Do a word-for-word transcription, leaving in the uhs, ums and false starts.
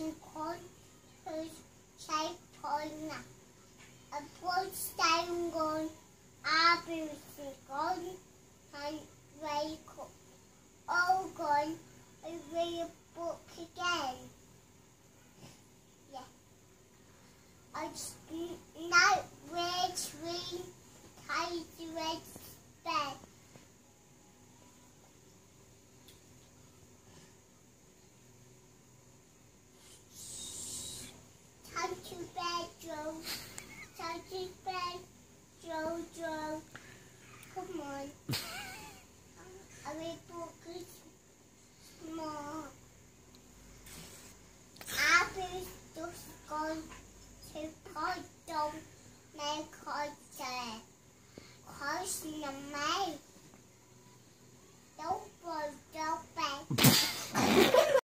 and called her child Paulina. A post time gone, everything gone, and very cool. All gone, I read a book again. Yeah. I just not red, green, tidy red.